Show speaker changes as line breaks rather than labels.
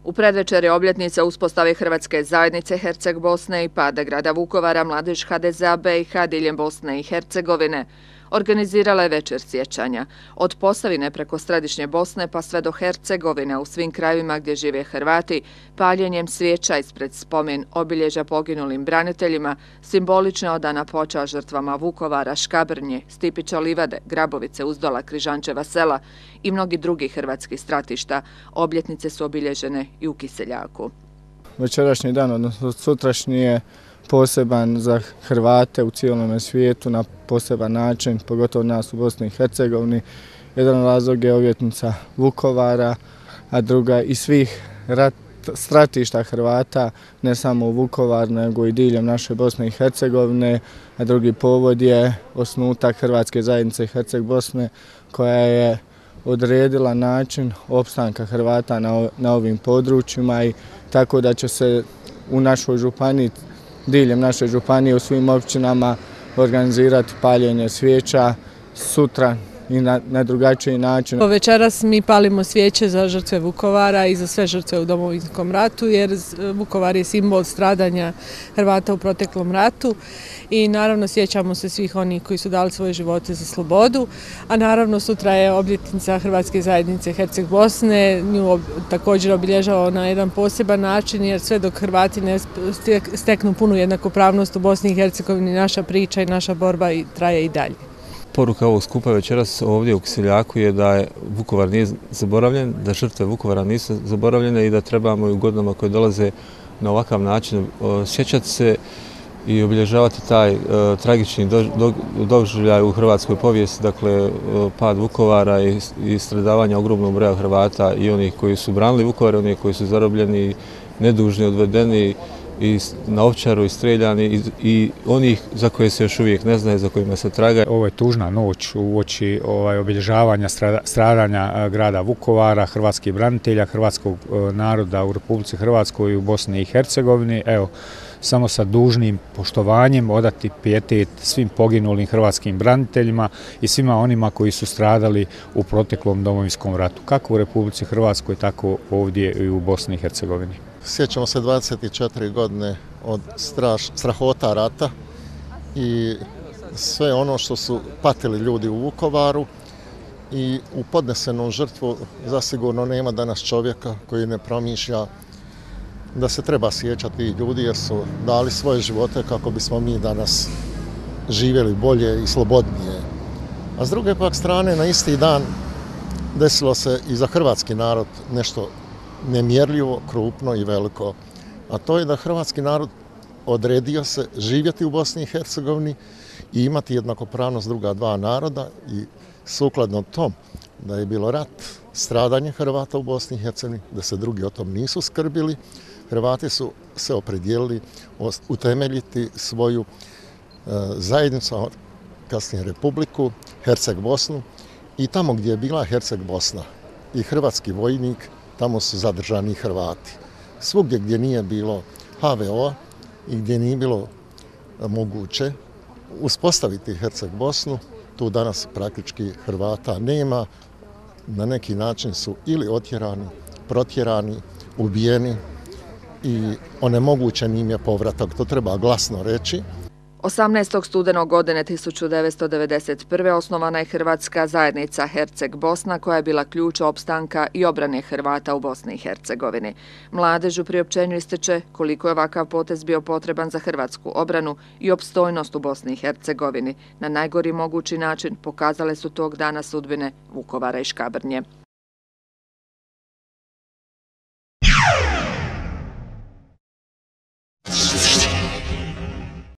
U predvečer obljetnice uspostave Hrvatske zajednice Herceg Bosne i pada grada Vukovara mladež HDZ-a BiH diljem Bosne i Hercegovine organizirala je večer sjećanja. Od Posavine preko središnje Bosne pa sve do Hercegovine u svim krajevima gdje žive Hrvati, paljenjem svijeća ispred spomen obilježja poginulim braniteljima, simbolična odana počast žrtvama Vukovara, Škabrnje, Stipića Livade, Grabovice, Uzdola, Križančeva sela i mnogi drugi hrvatskih stratišta, obljetnice su obilježene i u Kiseljaku.
Večerašnji dan, odnosno sutrašnji, je poseban za Hrvate u cijelom svijetu na poseban način, pogotovo nas u Bosni i Hercegovini. Jedan razlog je obljetnica Vukovara, a druga i svih stratišta Hrvata, ne samo u Vukovar, nego i diljem naše Bosne i Hercegovine, a drugi povod je osnutak Hrvatske zajednice Herceg Bosne, koja je odredila način opstanka Hrvata na ovim područjima, i tako da će se u našoj županiji, diljem naše županije, u svim općinama organizirati paljenje svijeća sutra i na drugačiji način.
Večeras mi palimo svijeće za žrtve Vukovara i za sve žrtve u Domovinskom ratu, jer Vukovar je simbol stradanja Hrvata u proteklom ratu i naravno sjećamo se svih onih koji su dali svoje živote za slobodu, a naravno sutra je obljetnica Hrvatske zajednice Herceg Bosne, nju također obilježavamo na jedan poseban način, jer sve dok Hrvati ne steknu punu jednakopravnost u Bosni i Hercegovini, naša priča i naša borba traje i dalje.
Poruka ovog skupa večeras ovdje u Kiseljaku je da Vukovar nije zaboravljen, da žrtve Vukovara nisu zaboravljene i da trebamo i u godinama koje dolaze na ovakav način sjećati se i obilježavati taj tragični doživljaj u hrvatskoj povijesti, dakle pad Vukovara i stradavanja ogromnog broja Hrvata i onih koji su branili Vukovar, onih koji su zarobljeni, nedužni, odvedeni i na Ovčaru i streljani i onih za koje se još uvijek ne zna i za kojima se traga.
Ovo je tužna noć uoči obilježavanja stradanja grada Vukovara, hrvatskih branitelja, hrvatskog naroda u Republici Hrvatskoj i u Bosni i Hercegovini. Evo, samo sa dužnim poštovanjem odati pijetet svim poginulim hrvatskim braniteljima i svima onima koji su stradali u proteklom Domovinskom ratu, kako u Republici Hrvatskoj, tako ovdje i u Bosni i Hercegovini.
Sjećamo se 24 godine od strahota rata i sve ono što su patili ljudi u Vukovaru, i u podnesenom žrtvu zasigurno nema danas čovjeka koji ne promišlja da se treba sjećati ljudi, jer su dali svoje živote kako bismo mi danas živjeli bolje i slobodnije. A s druge pak strane, na isti dan desilo se i za hrvatski narod nešto nemjerljivo, krupno i veliko. A to je da hrvatski narod odredio se živjeti u Bosni i Hercegovini i imati jednakopravnost druga dva naroda, i sukladno tom da je bilo rat, stradanje Hrvata u Bosni i Hercegovini, da se drugi o tom nisu skrbili, Hrvati su se opredijelili utemeljiti svoju zajednicu, kasnije Republiku, Herceg Bosnu, i tamo gdje je bila Herceg Bosna i hrvatski vojnik, tamo su zadržani Hrvati. Svugdje gdje nije bilo HVO-a i gdje nije bilo moguće uspostaviti Herceg Bosnu, tu danas praktički Hrvata nema. Na neki način su ili otjerani, protjerani, ubijeni i onemogućen im je povratak. To treba glasno reći.
18. studenog godine 1991. osnovana je Hrvatska zajednica Herceg Bosna, koja je bila ključ opstanka i obrane Hrvata u Bosni i Hercegovini. Mladež u priopćenju ističe koliko je ovakav potez bio potreban za hrvatsku obranu i opstojnost u Bosni i Hercegovini. Na najgori mogući način pokazale su tog dana sudbine Vukovara i Škabrnje.